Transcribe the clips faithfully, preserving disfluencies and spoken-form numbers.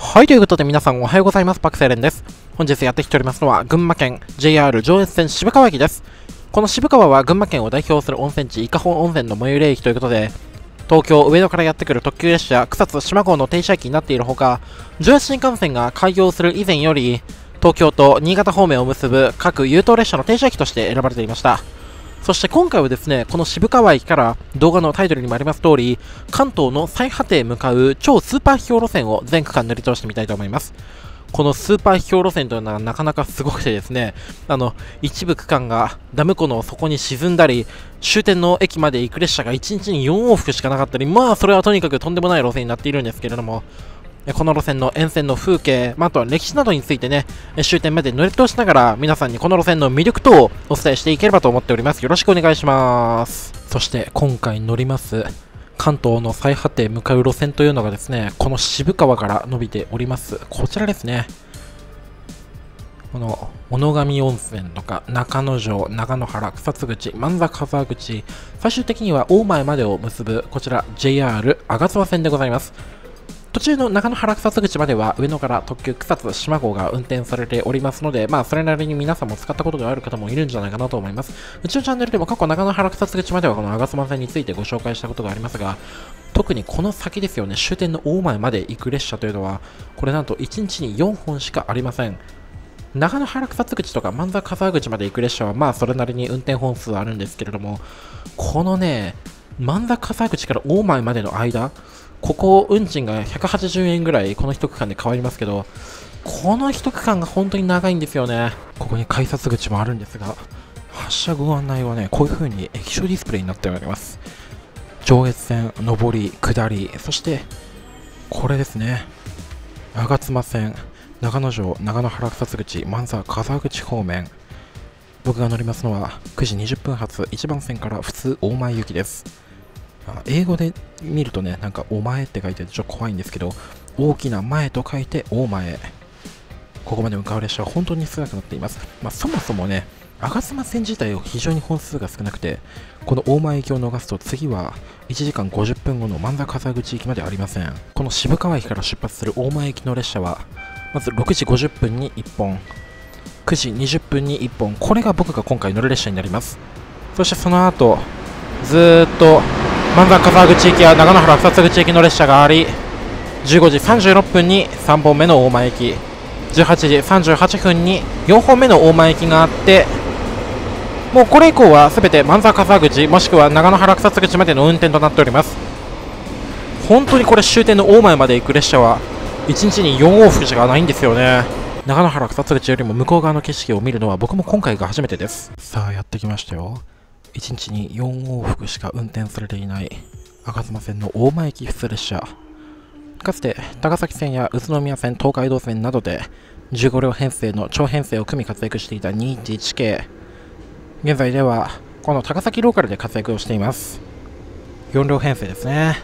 はい、ということで皆さんおはようございます。パクセレンです。本日やってきておりますのは群馬県 ジェイアール 上越線渋川駅です。この渋川は群馬県を代表する温泉地伊香保温泉の最寄り駅ということで、東京上野からやってくる特急列車草津島号の停車駅になっているほか、上越新幹線が開業する以前より東京と新潟方面を結ぶ各優等列車の停車駅として選ばれていました。そして今回はですね、この渋川駅から動画のタイトルにもあります通り、関東の最果てへ向かう超スーパー秘境路線を全区間乗り通してみたいと思います。このスーパー秘境路線というのはなかなかすごくてですね、あの、一部区間がダム湖の底に沈んだり、終点の駅まで行く列車がいちにちによん往復しかなかったり、まあそれはとにかくとんでもない路線になっているんですけれども、この路線の沿線の風景、まあ、あとは歴史などについてね、終点まで乗り通しながら皆さんにこの路線の魅力等をお伝えしていければと思っております。よろしくお願いします。そして今回乗ります関東の最果てへ向かう路線というのがですね、この渋川から伸びております。こちらですね。この小野上温泉とか中之条、長野原、草津口、万座笠口、最終的には大前までを結ぶこちら ジェイアール 吾妻線でございます。途中の長野原草津口までは上野から特急草津島号が運転されておりますので、まあそれなりに皆さんも使ったことがある方もいるんじゃないかなと思います。うちのチャンネルでも過去長野原草津口まではこの吾妻線についてご紹介したことがありますが、特にこの先ですよね、終点の大前まで行く列車というのは、これなんといちにちによんほんしかありません。長野原草津口とか万座笠口まで行く列車はまあそれなりに運転本数あるんですけれども、このね、万座笠口から大前までの間、ここ運賃がひゃくはちじゅうえんぐらいこの一区間で変わりますけど、この一区間が本当に長いんですよね。ここに改札口もあるんですが、発車ご案内はね、こういう風に液晶ディスプレイになっております。上越線、上り、下り、そしてこれですね、吾妻線、長野城、長野原草津口、万座笠口方面。僕が乗りますのはくじにじゅっぷん発いちばん線から普通大前行きです。英語で見るとね、なんかお前って書いててちょっと怖いんですけど、大きな前と書いて大前。ここまで向かう列車は本当に少なくなっています。まあ、そもそもね、吾妻線自体は非常に本数が少なくて、この大前行きを逃すと次はいちじかんごじゅっぷんごの万座笠口行きまでありません。この渋川駅から出発する大前行きの列車は、まずろくじごじゅっぷんにいっぽん、くじにじゅっぷんにいっぽん、これが僕が今回乗る列車になります。そしてその後、ずーっと、万座笠口行きや長野原草津口行きの列車があり、じゅうごじさんじゅうろっぷんにさんぼんめの大前駅、じゅうはちじさんじゅうはっぷんによんほんめの大前駅があって、もうこれ以降は全て万座笠口もしくは長野原草津口までの運転となっております。本当にこれ終点の大前まで行く列車はいちにちによん往復しかないんですよね。長野原草津口よりも向こう側の景色を見るのは僕も今回が初めてです。さあやってきましたよ。いちにちによん往復しか運転されていない吾妻線の大前駅普通列車。かつて高崎線や宇都宮線、東海道線などでじゅうごりょう編成の超編成を組み活躍していたにいちいち系。現在ではこの高崎ローカルで活躍をしています。よんりょう編成ですね。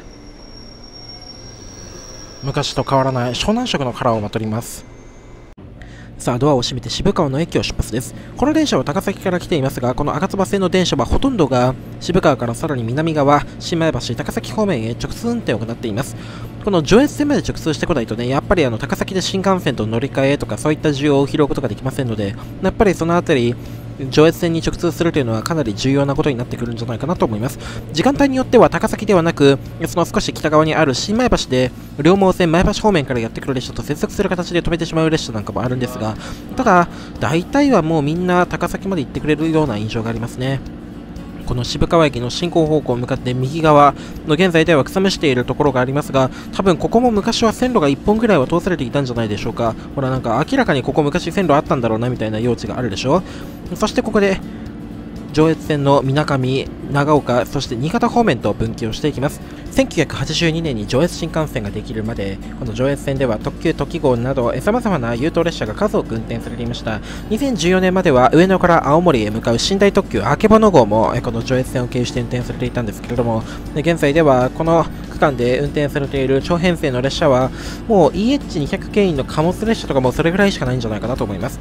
昔と変わらない湘南色のカラーをまとります。さあドアを閉めて渋川の駅を出発です。この電車は高崎から来ていますが、この吾妻線の電車はほとんどが渋川からさらに南側、新米橋、高崎方面へ直通運転を行っています。この上越線まで直通してこないとね、やっぱりあの高崎で新幹線と乗り換えとかそういった需要を拾うことができませんので、やっぱりそのあたり上越線に直通するというのはかなり重要なことになってくるんじゃないかなと思います。時間帯によっては高崎ではなく、その少し北側にある新米橋で両毛線前橋方面からやってくる列車と接続する形で止めてしまう列車なんかもあるんですが、ただ大体はもうみんな高崎まで行ってくれるような印象がありますね。この渋川駅の進行方向向かって右側の現在では草むしているところがありますが、多分ここも昔は線路がいっぽんぐらいは通されていたんじゃないでしょうか。ほらなんか明らかにここ昔線路あったんだろうなみたいな用地があるでしょ。そしてここで上越線の水上、長岡、そして新潟方面と分岐をしていきます。せんきゅうひゃくはちじゅうにねんに上越新幹線ができるまで、この上越線では特急とき号など様々な優等列車が数多く運転されていました。にせんじゅうよねんまでは上野から青森へ向かう寝台特急あけぼの号もこの上越線を経由して運転されていたんですけれども、現在ではこの区間で運転されている超編成の列車はもう イーエイチにひゃく 牽引の貨物列車とかもそれぐらいしかないんじゃないかなと思います。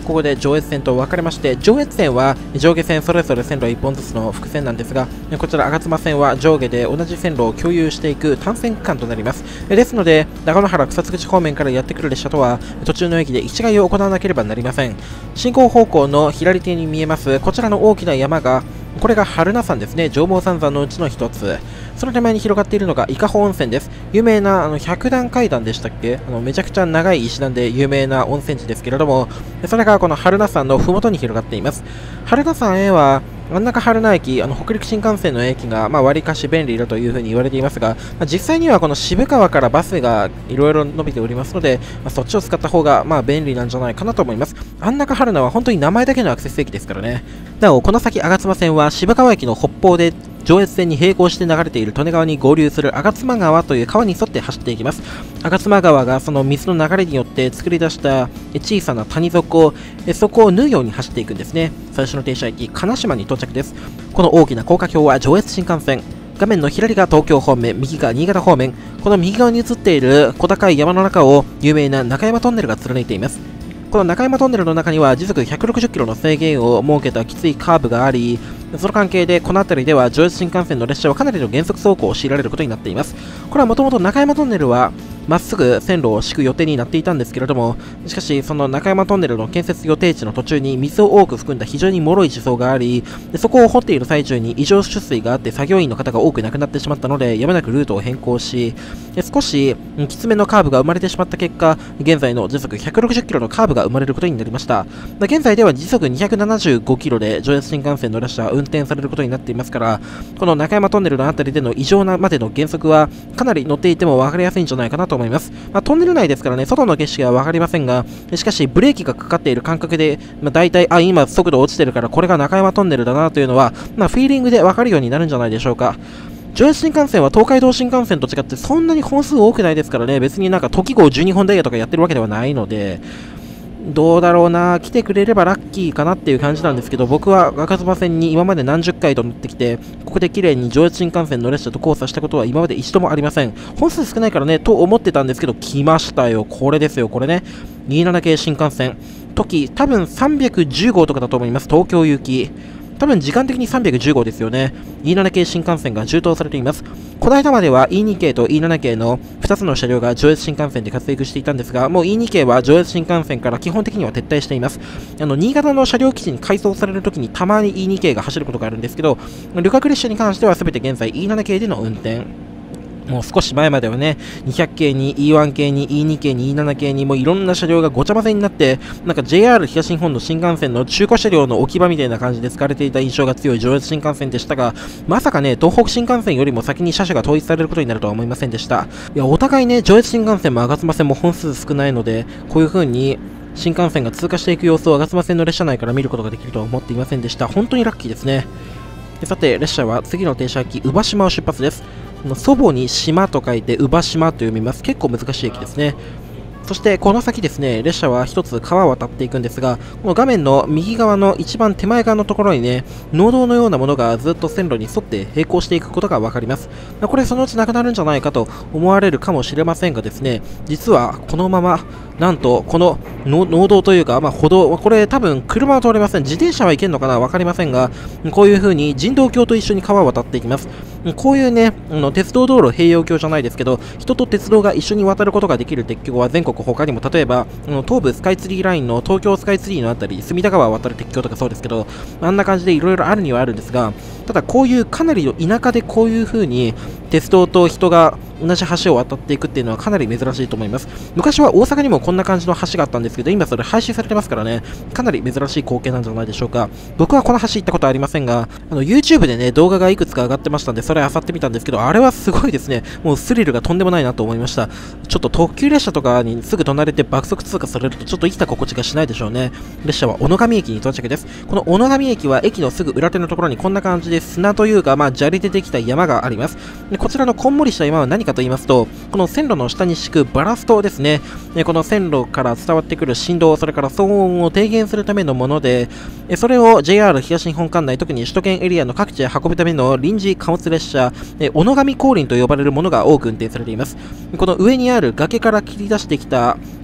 ここで上越線と分かれまして、上越線は上下線それぞれ線路いっぽんずつの複線なんですが、こちら吾妻線は上下で同じ線路を共有していく単線区間となります。ですので、長野原草津口方面からやってくる列車とは途中の駅で一概を行わなければなりません。進行方向の左手に見えますこちらの大きな山が、これが榛名山ですね。上毛三山のうちの一つ。その手前に広がっているのが伊香保温泉です。有名なあの百段階段でしたっけ、あのめちゃくちゃ長い石段で有名な温泉地ですけれども、それがこの榛名山の麓に広がっています。榛名山へは真ん中榛名駅、あの北陸新幹線の駅がまあ割かし便利だというふうに言われていますが、まあ、実際にはこの渋川からバスがいろいろ伸びておりますので、まあ、そっちを使った方がまあ便利なんじゃないかなと思います。安中榛名は本当に名前だけのアクセス駅ですからね。なお、この先吾妻線は渋川駅の北方で上越線に並行して流れている利根川に合流する吾妻川という川に沿って走っていきます。吾妻川がその水の流れによって作り出した小さな谷底、そこを縫うように走っていくんですね。最初の停車駅、金島に到着です。この大きな高架橋は上越新幹線。画面の左が東京方面、右が新潟方面。この右側に映っている小高い山の中を有名な中山トンネルが貫いています。この中山トンネルの中には時速ひゃくろくじゅっキロの制限を設けたきついカーブがあり、その関係でこの辺りでは上越新幹線の列車はかなりの減速走行を強いられることになっています。これはもともと中山トンネルはまっすぐ線路を敷く予定になっていたんですけれども、しかしその中山トンネルの建設予定地の途中に水を多く含んだ非常に脆い地層があり、でそこを掘っている最中に異常出水があって作業員の方が多く亡くなってしまったので、やむなくルートを変更し、で少しきつめのカーブが生まれてしまった結果、現在の時速ひゃくろくじゅっキロのカーブが生まれることになりました。で現在では時速にひゃくななじゅうごキロで上越新幹線の列車は運転されることになっていますから、この中山トンネルのあたりでの異常なまでの減速はかなり乗っていても分かりやすいんじゃないかなと思います。まあ、トンネル内ですからね、外の景色は分かりませんが、しかしブレーキがかかっている感覚で、まあ、大体、あ、今速度落ちてるからこれが中山トンネルだなというのは、まあ、フィーリングで分かるようになるんじゃないでしょうか。上越新幹線は東海道新幹線と違ってそんなに本数多くないですからね、別になんか時号じゅうにほんダイヤとかやってるわけではないので、どうだろうな、来てくれればラッキーかなっていう感じなんですけど、僕は吾妻線に今まで何十回と乗ってきて、ここで綺麗に上越新幹線の列車と交差したことは今まで一度もありません。本数少ないからね、と思ってたんですけど、来ましたよ。これですよ、これね。にじゅうなな系新幹線。時、多分さんびゃくじゅう号とかだと思います。東京行き。多分時間的にさんびゃくじゅう号ですよね。イーなな系新幹線が充当されています。この間までは イーに系と イーなな系のふたつの車両が上越新幹線で活躍していたんですが、もう イーに系は上越新幹線から基本的には撤退しています。あの新潟の車両基地に改装されるときにたまに イーに系が走ることがあるんですけど、旅客列車に関しては全て現在 イーなな系での運転。もう少し前まではね、にひゃく系に イーワン 系に イーに 系に イーなな 系にもういろんな車両がごちゃ混ぜになって、なんか ジェイアール 東日本の新幹線の中古車両の置き場みたいな感じで使われていた印象が強い上越新幹線でしたが、まさかね、東北新幹線よりも先に車種が統一されることになるとは思いませんでした。いや、お互いね、上越新幹線も吾妻線も本数少ないので、こういう風に新幹線が通過していく様子を吾妻線の列車内から見ることができるとは思っていませんでした。本当にラッキーですね。でさて、列車は次の停車駅、宇和島を出発です。祖母に島と書いて、宇和島と読みます。結構難しい駅ですね。そしてこの先ですね、列車は一つ川を渡っていくんですが、この画面の右側の一番手前側のところにね、農道のようなものがずっと線路に沿って並行していくことがわかります。これそのうちなくなるんじゃないかと思われるかもしれませんがですね、実はこのまま、なんとこの農道というか、まあ、歩道、これ多分車は通れません。自転車は行けるのかなわかりませんが、こういう風に人道橋と一緒に川を渡っていきます。こういうね、あの鉄道道路併用橋じゃないですけど、人と鉄道が一緒に渡ることができる鉄橋は全国他にも、例えばあの東武スカイツリーラインの東京スカイツリーのあたり、隅田川を渡る鉄橋とかそうですけど、あんな感じでいろいろあるにはあるんですが、ただこういうかなりの田舎でこういう風に鉄道と人が同じ橋を渡っていくっていうのはかなり珍しいと思います。昔は大阪にもこんな感じの橋があったんですけど、今それ廃止されてますからね、かなり珍しい光景なんじゃないでしょうか。僕はこの橋行ったことありませんが、あの YouTube でね、動画がいくつか上がってましたんで、それ漁ってみたんですけど、あれはすごいですね。もうスリルがとんでもないなと思いました。ちょっと特急列車とかにすぐ隣で爆速通過されるとちょっと生きた心地がしないでしょうね。列車は小野上駅に到着です。この小野上駅は駅のすぐ裏手のところにこんな感じで砂というか、まあ砂利でできた山があります。でこちらのこんもりした山は何かと言いますと、この線路の下に敷くバラストですね。この線路から伝わってくる振動、それから騒音を低減するためのもので、それを ジェイアール 東日本管内、特に首都圏エリアの各地へ運ぶための臨時貨物列車、小野上後輪と呼ばれるものが多く運転されています。この上にある崖から切り出してきた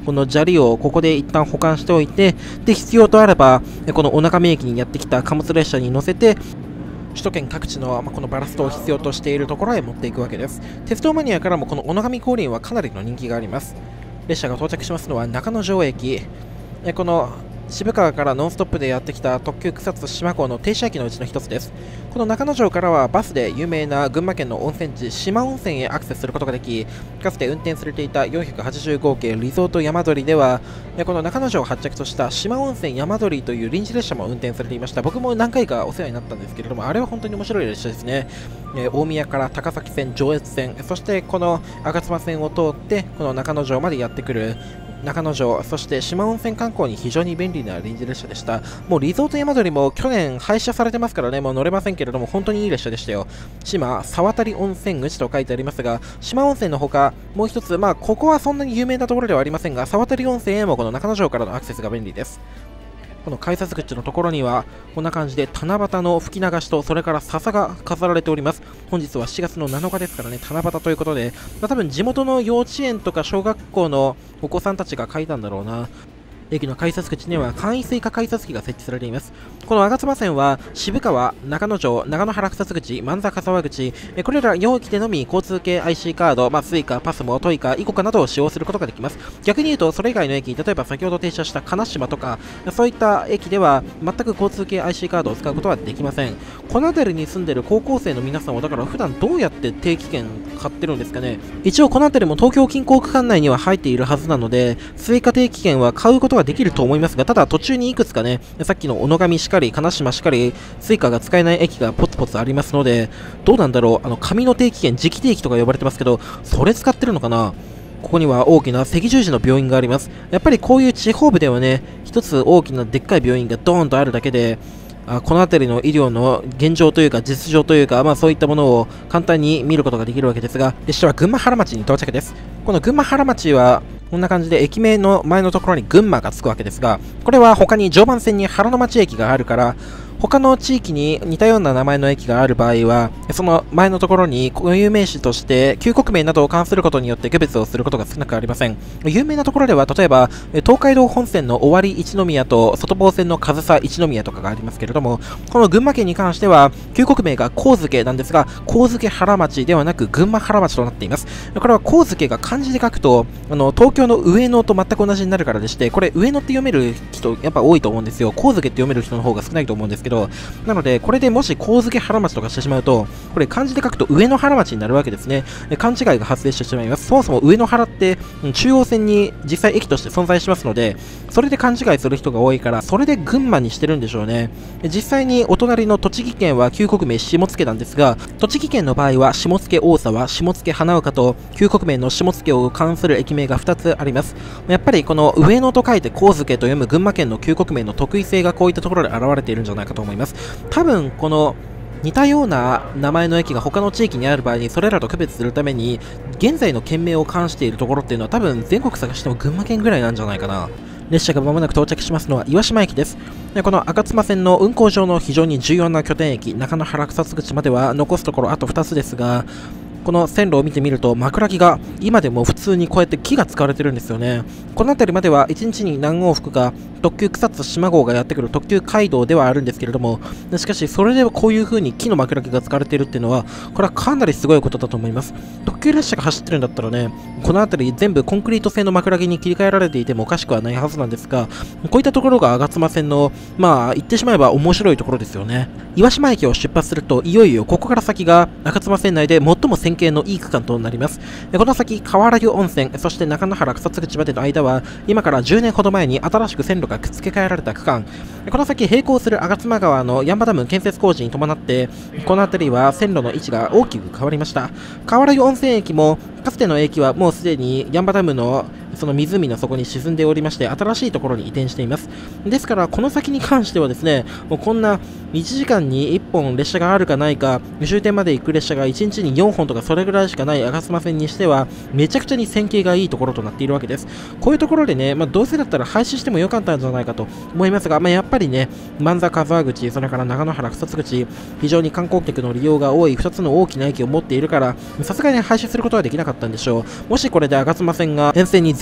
この砂利をここで一旦保管しておいて、で、必要とあれば、この小中見駅にやってきた貨物列車に乗せて、首都圏各地の、まあ、このバラストを必要としているところへ持っていくわけです。鉄道マニアからもこの小野上降臨はかなりの人気があります。列車が到着しますのは中之条駅。えこの渋川からノンストップでやってきた特急草津四万号の停車駅のうちの一つです。この中之条からはバスで有名な群馬県の温泉地四万温泉へアクセスすることができ、かつて運転されていたよんひゃくはちじゅうご系リゾート山鳥ではこの中之条を発着とした四万温泉山鳥という臨時列車も運転されていました。僕も何回かお世話になったんですけれども、あれは本当に面白い列車ですね。えー、大宮から高崎線、上越線、そしてこの吾妻線を通ってこの中之条までやってくる中之条、そして四万温泉観光に非常に便利な臨時列車でした。もうリゾート山鳥も去年廃車されてますからね、もう乗れませんけれども、本当にいい列車でしたよ。島沢渡温泉口と書いてありますが、四万温泉のほか、もう一つ、まあ、ここはそんなに有名なところではありませんが、沢渡温泉へもこの中之条からのアクセスが便利です。この改札口のところにはこんな感じで七夕の吹き流しとそれから笹が飾られております。本日はしちがつのなのかですからね、七夕ということで、まあ、多分地元の幼稚園とか小学校のお子さんたちが書いたんだろうな。駅の改札口には簡易水化改札機が設置されています。この吾妻線は渋川、中之条、長野原草津口、万座笠輪口、これらよん駅でのみ交通系 アイシー カード、まあ、スイカ、パスモ、トイカ、イコカなどを使用することができます。逆に言うと、それ以外の駅、例えば先ほど停車した金島とか、そういった駅では全く交通系 アイシー カードを使うことはできません。この辺りに住んでいる高校生の皆さんは、だから普段どうやって定期券買ってるんですかね。一応この辺りも東京近郊区間内には入っているはずなので、スイカ定期券は買うことができると思いますが、ただ途中にいくつかね、さっきの小野上しかり、金島しかり、スイカが使えない駅がポツポツありますので、どうなんだろう、あの紙の定期券、磁気定期とか呼ばれてますけど、それ使ってるのかな。ここには大きな赤十字の病院があります。やっぱりこういう地方部ではね、一つ大きなでっかい病院がドーンとあるだけで、あこの辺りの医療の現状というか実情というか、まあそういったものを簡単に見ることができるわけですが、列車は群馬原町に到着です。この群馬原町は、こんな感じで駅名の前のところに群馬がつくわけですが、これは他に常磐線に原の町駅があるから、他の地域に似たような名前の駅がある場合は、その前のところに固有名詞として旧国名などを冠することによって区別をすることが少なくありません。有名なところでは、例えば東海道本線の尾張一宮と外房線の上総一宮とかがありますけれども、この群馬県に関しては旧国名が上野なんですが、上野原町ではなく群馬原町となっています。これは上野が漢字で書くと、あの東京の上野と全く同じになるからでして、これ上野って読める人やっぱ多いと思うんですよ。上野って読める人の方が少ないと思うんですけど、なのでこれでもし上野原町とかしてしまうと、これ漢字で書くと上野原町になるわけですね。勘違いが発生してしまいます。そもそも上野原って中央線に実際駅として存在しますので、それで勘違いする人が多いから、それで群馬にしてるんでしょうね。実際にお隣の栃木県は旧国名下野なんですが、栃木県の場合は下野大沢、下野花岡と旧国名の下野を冠する駅名がふたつあります。やっぱりこの上野と書いて上野と読む群馬県の旧国名の特異性がこういったところで現れているんじゃないかと思います。多分この似たような名前の駅が他の地域にある場合にそれらと区別するために現在の県名を冠しているところっていうのは多分全国探しても群馬県ぐらいなんじゃないかな。列車がまもなく到着しますのは岩島駅です。この吾妻線の運行上の非常に重要な拠点駅、中野原草津口までは残すところあとふたつですが、この線路を見てみると枕木が今でも普通にこうやって木が使われてるんですよね。この辺りまではいちにちに何往復か特急草津島号がやってくる特急街道ではあるんですけれども、しかしそれでこういう風に木の枕木が使われているっていうのはこれはかなりすごいことだと思います。特急列車が走ってるんだったらね、この辺り全部コンクリート製の枕木に切り替えられていてもおかしくはないはずなんですが、こういったところが吾妻線のまあ言ってしまえば面白いところですよね。岩島駅を出発するといよいよここから先が吾妻線内で最も線形のいい区間となります。この先河原湯温泉、そして中野原草津口までの間は今からじゅうねんほど前に新しく線路が付け替えられた区間、この先並行する吾妻川の八ンバダム建設工事に伴ってこの辺りは線路の位置が大きく変わりました。河原湯温泉駅もかつての駅はもうすでに八ンバダムのその湖の底に沈んでおりまして、新しいところに移転しています。ですからこの先に関してはですね、もうこんないちじかんにいっぽん列車があるかないか、終点まで行く列車がいちにちによんほんとかそれぐらいしかない吾妻線にしてはめちゃくちゃに線形がいいところとなっているわけです。こういうところでね、まあ、どうせだったら廃止してもよかったんじゃないかと思いますが、まあ、やっぱりね、万座笠輪口、それから長野原草津口、非常に観光客の利用が多いふたつの大きな駅を持っているから、さすがに廃止することはできなかったんでしょう。もしこれで吾妻線が沿線に絶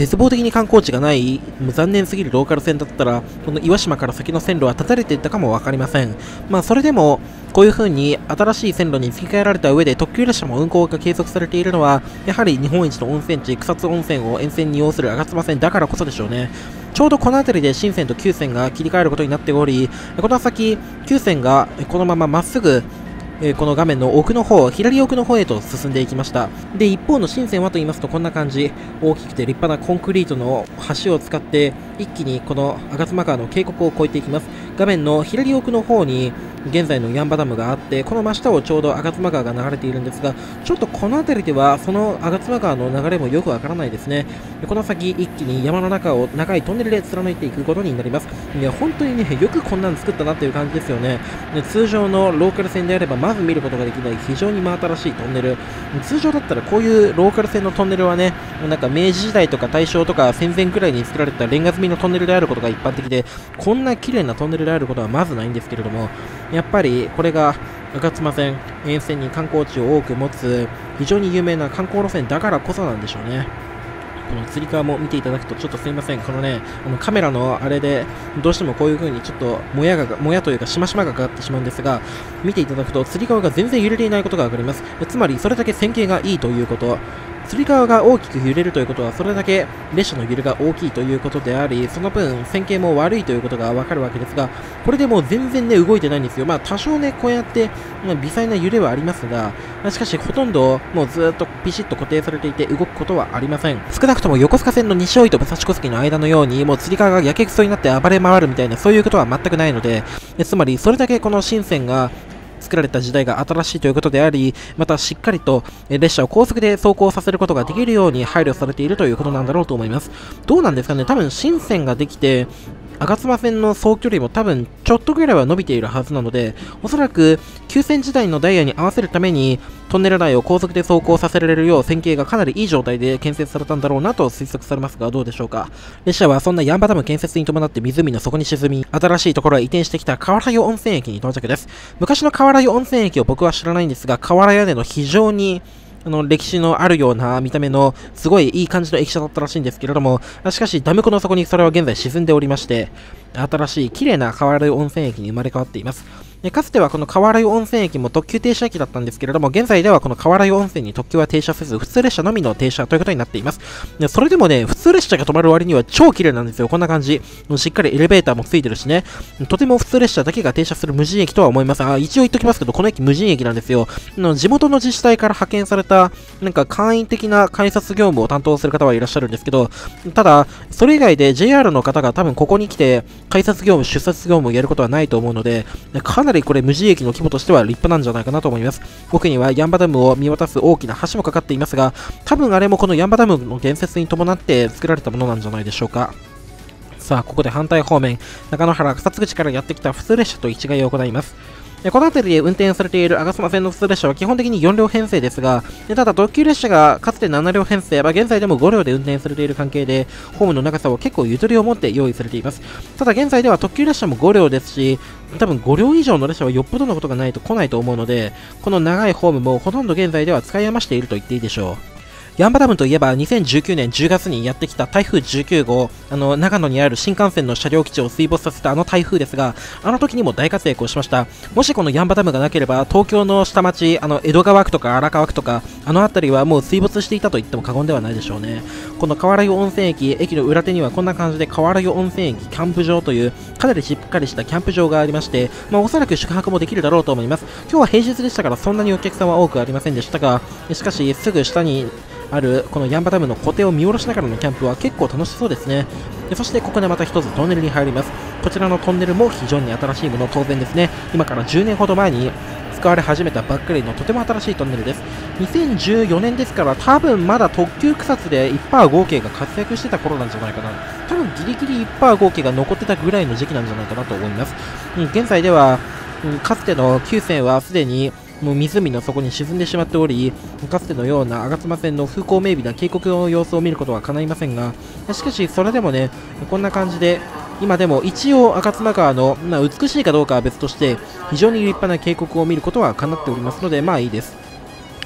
絶望的に観光地がない、もう残念すぎるローカル線だったら、この岩島から先の線路は断たれていったかもわかりません。まあ、それでも、こういう風に新しい線路に付け替えられた上で特急列車も運行が継続されているのは、やはり日本一の温泉地、草津温泉を沿線に要する吾妻線だからこそでしょうね。ちょうどこの辺りで新線と旧線が切り替えることになっており、この先、旧線がこのまままっすぐ、えー、この画面の奥の方、左奥の方へと進んでいきました。で、一方の新線はと言いますとこんな感じ、大きくて立派なコンクリートの橋を使って、一気にこの吾妻川の渓谷を越えていきます。画面の左奥の方に、現在のヤンバダムがあって、この真下をちょうど吾妻川が流れているんですが、ちょっとこの辺りでは、その吾妻川の流れもよくわからないですね。この先、一気に山の中を長いトンネルで貫いていくことになります。いや、本当にね、よくこんなの作ったなっていう感じですよね。で通常のローカル線であれば、まず見ることができない非常に真新しいトンネル。通常だったらこういうローカル線のトンネルはね、なんか明治時代とか大正とか戦前くらいに作られたレンガ積みのトンネルであることが一般的で、こんな綺麗なトンネルであることはまずないんですけれども、やっぱりこれが吾妻線沿線に観光地を多く持つ非常に有名な観光路線だからこそなんでしょうね。このつり革も見ていただくとちょっとすいません。このね、あのカメラのあれでどうしてもこういう風にちょっともやが、もやというかしましまがかかってしまうんですが、見ていただくとつり革が全然揺れていないことがわかります。つまりそれだけ線形がいいということ。つり革が大きく揺れるということは、それだけ列車の揺れが大きいということであり、その分線形も悪いということがわかるわけですが、これでもう全然ね、動いてないんですよ。まあ多少ね、こうやって、まあ、微細な揺れはありますが、しかしほとんどもうずっとピシッと固定されていて動くことはありません。少なくとも横須賀線の西大井と武蔵小杉の間のように、もうつり革がやけくそになって暴れ回るみたいな、そういうことは全くないので、つまりそれだけこの新線が作られた時代が新しいということであり、またしっかりと列車を高速で走行させることができるように配慮されているということなんだろうと思います。どうなんですかね、多分新線ができて、吾妻線の総距離も多分ちょっとぐらいは伸びているはずなので、おそらく旧線時代のダイヤに合わせるためにトンネル内を高速で走行させられるよう線形がかなりいい状態で建設されたんだろうなと推測されますが、どうでしょうか。列車はそんなヤンバダム建設に伴って湖の底に沈み、新しいところへ移転してきた河原湯温泉駅に到着です。昔の河原湯温泉駅を僕は知らないんですが、瓦屋根の非常にあの歴史のあるような見た目のすごいいい感じの駅舎だったらしいんですけれども、しかしダム湖の底にそれは現在沈んでおりまして、新しい綺麗な河原湯温泉駅に生まれ変わっています。でかつてはこの河原湯温泉駅も特急停車駅だったんですけれども、現在ではこの河原湯温泉に特急は停車せず、普通列車のみの停車ということになっています。でそれでもね、普通列車が止まる割には超綺麗なんですよ。こんな感じ。しっかりエレベーターもついてるしね。とても普通列車だけが停車する無人駅とは思います。あ、一応言っときますけど、この駅無人駅なんですよ。の地元の自治体から派遣された、なんか簡易的な改札業務を担当する方はいらっしゃるんですけど、ただ、それ以外で ジェイアール の方が多分ここに来て、改札業務、出札業務をやることはないと思うので、かなりこれ無人駅の規模としては立派なんじゃないかなと思います。奥にはヤンバダムを見渡す大きな橋もかかっていますが、多分あれもこのヤンバダムの建設に伴って作られたものなんじゃないでしょうか。さあ、ここで反対方面、中野原草津口からやってきた普通列車と一概を行います。この辺りで運転されている吾妻線の普通列車は基本的によん両編成ですが、ただ特急列車がかつてなな両編成は現在でもご両で運転されている関係で、ホームの長さを結構ゆとりを持って用意されています。ただ現在では特急列車もご両ですし、多分ご両以上の列車はよっぽどのことがないと来ないと思うので、この長いホームもほとんど現在では使い余していると言っていいでしょう。ヤンバダムといえばにせんじゅうきゅうねんじゅうがつにやってきた台風じゅうきゅう号、あの長野にある新幹線の車両基地を水没させたあの台風ですが、あの時にも大活躍をしました。もしこのヤンバダムがなければ東京の下町、あの江戸川区とか荒川区とかあの辺りはもう水没していたと言っても過言ではないでしょうね。この河原湯温泉駅、駅の裏手にはこんな感じで河原湯温泉駅キャンプ場というかなりしっかりしたキャンプ場がありまして、まあ、おそらく宿泊もできるだろうと思います。今日は平日でしたからそんなにお客さんは多くありませんでしたが、しかしすぐ下にあるこのヤンバダムの湖底を見下ろしながらのキャンプは結構楽しそうですね。でそしてここでまた一つトンネルに入ります。こちらのトンネルも非常に新しいもの、当然ですね。今からじゅうねんほど前に使われ始めたばっかりのとても新しいトンネルです。にせんじゅうよねんですから多分まだ特急草津で いちパーセント 合計が活躍してた頃なんじゃないかな。多分ギリギリ いちパーセント 合計が残ってたぐらいの時期なんじゃないかなと思います。うん、現在では、うん、かつての旧線はすでにもう湖の底に沈んでしまっており、かつてのような吾妻線の風光明媚な渓谷の様子を見ることは叶いませんが、しかしそれでもね、こんな感じで今でも一応吾妻川の、まあ、美しいかどうかは別として非常に立派な渓谷を見ることは叶っておりますので、まあいいです。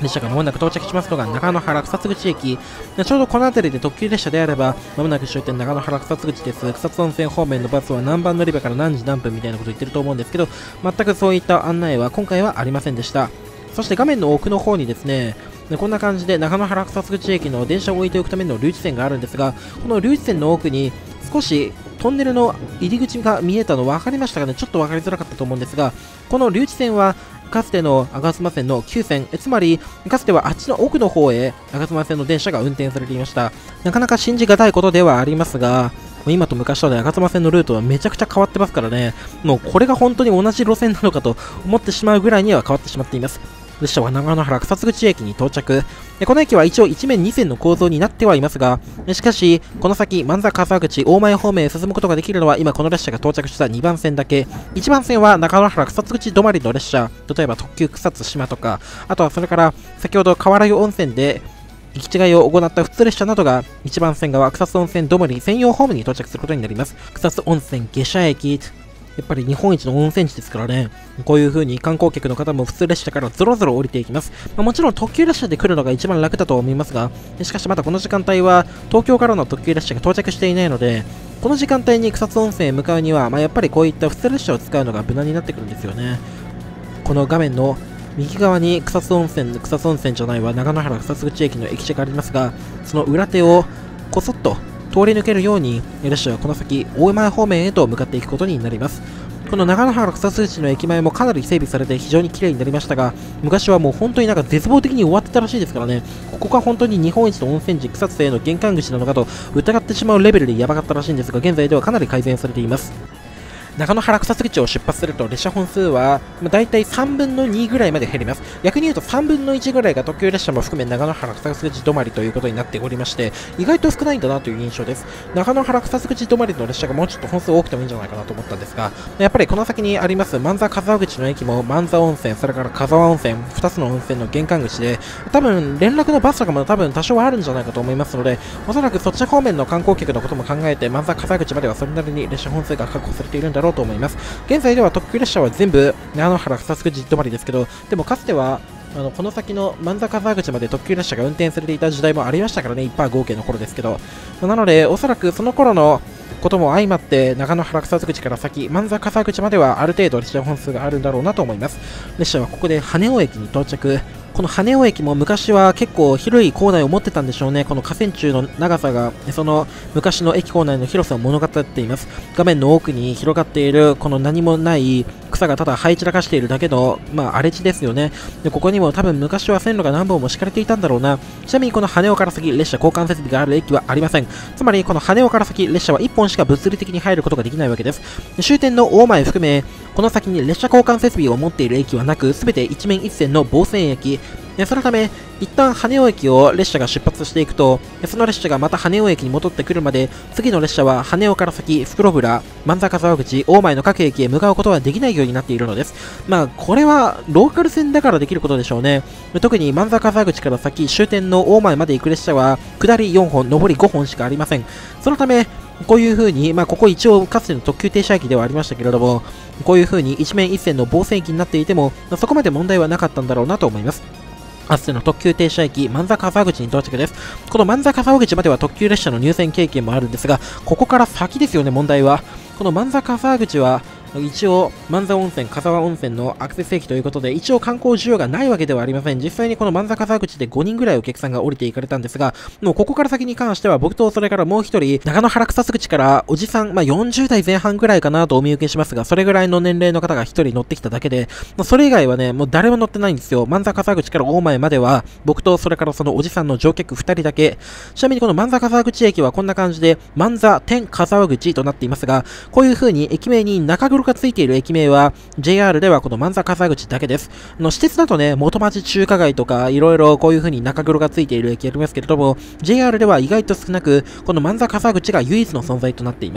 列車がまもなく到着しますのが長野原草津口駅。ちょうどこの辺りで特急列車であれば、まもなく終点長野原草津口です。草津温泉方面のバスは何番乗り場から何時何分みたいなこと言ってると思うんですけど、全くそういった案内は今回はありませんでした。そして画面の奥の方にですね、こんな感じで長野原草津口駅の電車を置いておくための留置線があるんですが、この留置線の奥に少しトンネルの入り口が見えたの分かりましたかね。ちょっと分かりづらかったと思うんですが、この留置線はかつての吾妻線のきゅう線、つまりかつてはあっちの奥の方へ吾妻線の電車が運転されていました。なかなか信じがたいことではありますが、今と昔とで吾妻線のルートはめちゃくちゃ変わってますからね、もうこれが本当に同じ路線なのかと思ってしまうぐらいには変わってしまっています。列車は長野原草津口駅に到着。この駅は一応一面に線の構造になってはいますが、しかし、この先、万座笠口、大前方面へ進むことができるのは、今この列車が到着したにばん線だけ。いちばん線は長野原草津口止まりの列車、例えば特急草津島とか、あとはそれから、先ほど河原湯温泉で、行き違いを行った普通列車などが、いちばん線側、草津温泉止まり専用ホームに到着することになります。草津温泉下車駅。やっぱり日本一の温泉地ですからね、こういう風に観光客の方も普通列車からゾロゾロ降りていきます。まあ、もちろん特急列車で来るのが一番楽だと思いますが、しかしまだこの時間帯は東京からの特急列車が到着していないので、この時間帯に草津温泉へ向かうには、まあ、やっぱりこういった普通列車を使うのが無難になってくるんですよね。この画面の右側に草津温泉、草津温泉じゃないわ、長野原草津口駅の駅舎がありますが、その裏手をこそっと通り抜けるように、列車はこの先、大前方面へと向かっていくことになります。この長野原草津口の駅前もかなり整備されて非常に綺麗になりましたが、昔はもう本当になんか絶望的に終わってたらしいですからね、ここが本当に日本一の温泉地草津への玄関口なのかと疑ってしまうレベルでやばかったらしいんですが、現在ではかなり改善されています。長野原草津口を出発すると列車本数はだいたいさんぶんのにぐらいまで減ります。逆に言うとさんぶんのいちぐらいが特急列車も含め長野原草津口止まりということになっておりまして、意外と少ないんだなという印象です。長野原草津口止まりの列車がもうちょっと本数多くてもいいんじゃないかなと思ったんですが、やっぱりこの先にあります万座風沢口の駅も万座温泉、それから風沢温泉、ふたつの温泉の玄関口で、多分連絡のバスとかも多分多少はあるんじゃないかと思いますので、おそらくそっち方面の観光客のことも考えて万座風沢口まではそれなりに列車本数が確保されているんだろうと思います。現在では特急列車は全部長野原草津口止まりですけど、でもかつてはあのこの先の万座風口まで特急列車が運転されていた時代もありましたからね、いちパー合計の頃ですけど、なのでおそらくその頃のことも相まって長野原草津口から先万座風口まではある程度列車本数があるんだろうなと思います。列車はここで羽尾駅に到着。この羽尾駅も昔は結構広い構内を持ってたんでしょうね。この河川中の長さがその昔の駅構内の広さを物語っています。画面の奥に広がっているこの何もない草がただ這い散らかしているだけの、まあ、荒れ地ですよね。でここにも多分昔は線路が何本も敷かれていたんだろうな。ちなみにこの羽尾から先列車交換設備がある駅はありません。つまりこの羽尾から先列車はいっぽんしか物理的に入ることができないわけです。終点の大前含めこの先に列車交換設備を持っている駅はなく、すべて一面一線の防線駅。そのため、一旦羽尾駅を列車が出発していくと、その列車がまた羽尾駅に戻ってくるまで、次の列車は羽尾から先、袋倉、万座笠口、大前の各駅へ向かうことはできないようになっているのです。まあ、これはローカル線だからできることでしょうね。特に万座笠口から先、終点の大前まで行く列車は、下りよんほん、上りごほんしかありません。そのため、こういう風に、まあ、ここ一応かつての特急停車駅ではありましたけれども、こういう風に一面一線の防線駅になっていても、そこまで問題はなかったんだろうなと思います。かつての特急停車駅、万座笠口に到着です。この万座笠口までは特急列車の入線経験もあるんですが、ここから先ですよね、問題は。この万座笠口は、一応、万座温泉、笠沢温泉のアクセス駅ということで、一応観光需要がないわけではありません。実際にこの万座笠口でごにんぐらいお客さんが降りていかれたんですが、もうここから先に関しては、僕とそれからもう一人、長野原草津口からおじさん、まあよんじゅうだいぜん半ぐらいかなとお見受けしますが、それぐらいの年齢の方が一人乗ってきただけで、それ以外はね、もう誰も乗ってないんですよ。万座笠口から大前までは、僕とそれからそのおじさんの乗客ふたりだけ。ちなみにこの万座笠口駅はこんな感じで、万座天笠口となっていますが、こういう風に駅名に中黒がついている駅名は ジェイアール ではこの万座笠口だけです。あの私鉄だとね、元町中華街とかいろいろこういう風に中黒がついている駅ありますけれども、ジェイアール では意外と少なく、この万座笠口が唯一の存在となっています。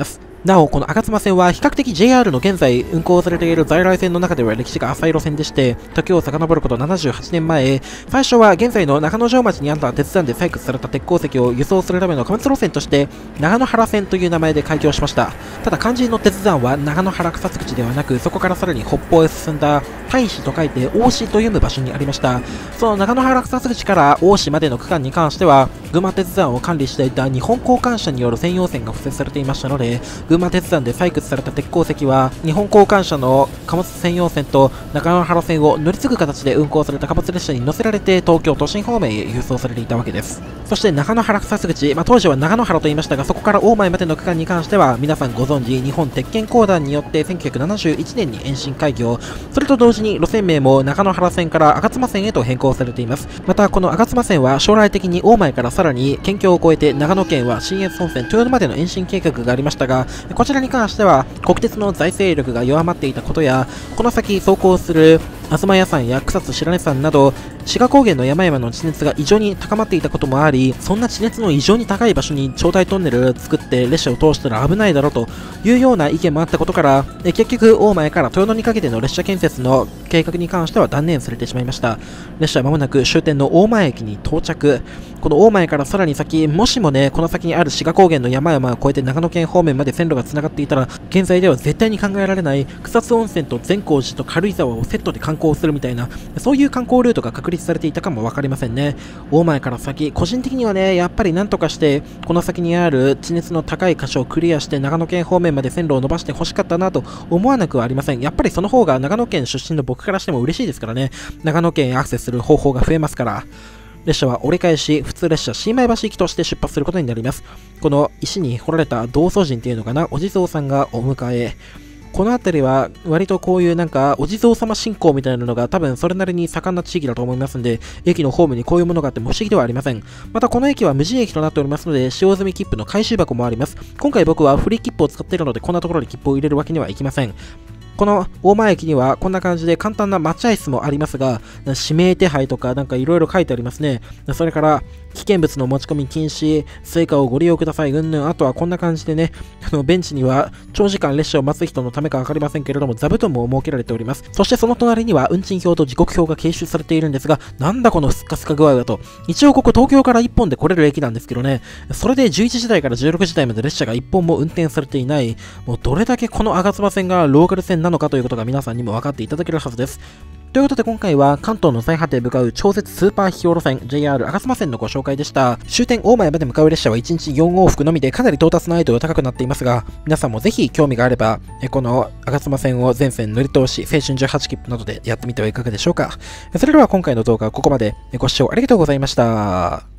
なお、この吾妻線は比較的 ジェイアール の現在運行されている在来線の中では歴史が浅い路線でして、時を遡ることななじゅうはちねんまえ、最初は現在の長野城町にあった鉄山で採掘された鉄鉱石を輸送するための貨物路線として、長野原線という名前で開業しました。ただ肝心の鉄山は長野原草津口ではなく、そこからさらに北方へ進んだ大師と書いて大師と読む場所にありました。その長野原草津口から大師までの区間に関しては、群馬鉄山を管理していた日本交換社による専用線が敷設されていましたので、群馬鉄山で採掘された鉄鉱石は日本交換社の貨物専用線と長野原線を乗り継ぐ形で運行された貨物列車に乗せられて東京都心方面へ輸送されていたわけです。そして長野原草津口、まあ、当時は長野原と言いましたが、そこから大前までの区間に関しては皆さんご存知、日本鉄拳公団によってせんきゅうひゃくななじゅういちねんに延伸開業、それと同時に路線名も長野原線から吾妻線へと変更されています。またこの吾妻線は将来的に大前からさらに県境を越えて長野県は信越本線豊野までの延伸計画がありましたが、こちらに関しては国鉄の財政力が弱まっていたことや、この先走行する東屋山や草津白根山など志賀高原の山々の地熱が異常に高まっていたこともあり、そんな地熱の異常に高い場所に長大トンネルを作って列車を通したら危ないだろうというような意見もあったことから、結局大前から豊野にかけての列車建設の計画に関しては断念されてしまいました。列車は間もなく終点の大前駅に到着。この大前からさらに先、もしもね、この先にある志賀高原の山々を越えて長野県方面まで線路がつながっていたら、現在では絶対に考えられない草津温泉と善光寺と軽井沢をセットで観光するみたいな、そういう観光ルートが確立されていたかも分かりませんね。大前から先、個人的にはね、やっぱりなんとかしてこの先にある地熱の高い箇所をクリアして長野県方面まで線路を伸ばしてほしかったなと思わなくはありません。やっぱりその方が長野県出身の僕からしても嬉しいですからね。長野県へアクセスする方法が増えますから。列車は折り返し普通列車新米橋行きとして出発することになります。この石に彫られた道祖神っていうのかな、お地蔵さんがお迎え。この辺りは割とこういうなんかお地蔵様信仰みたいなのが多分それなりに盛んな地域だと思いますんで、駅のホームにこういうものがあっても不思議ではありません。またこの駅は無人駅となっておりますので、使用済み切符の回収箱もあります。今回僕はフリー切符を使っているので、こんなところに切符を入れるわけにはいきません。この大前駅にはこんな感じで簡単な待合室もありますが、指名手配とかなんかいろいろ書いてありますね。それから危険物の持ち込み禁止、スイカをご利用ください、うんぬん。あとはこんな感じでね、あのベンチには長時間列車を待つ人のためかわかりませんけれども、座布団も設けられております。そしてその隣には運賃表と時刻表が掲出されているんですが、なんだこのスッカスカ具合だと。一応ここ東京からいっぽんで来れる駅なんですけどね、それでじゅういちじ台からじゅうろくじ台まで列車がいっぽんも運転されていない、もうどれだけこの吾妻線がローカル線なのかということが皆さんにも分かっていただけるはずです。ということで今回は関東の最果てへ向かう超絶スーパー秘境路線 ジェイアール 吾妻線のご紹介でした。終点大前まで向かう列車はいちにちよん往復のみでかなり到達難易度が高くなっていますが、皆さんもぜひ興味があればこの吾妻線を全線乗り通し青春じゅうはち切符などでやってみてはいかがでしょうか。それでは今回の動画はここまで。ご視聴ありがとうございました。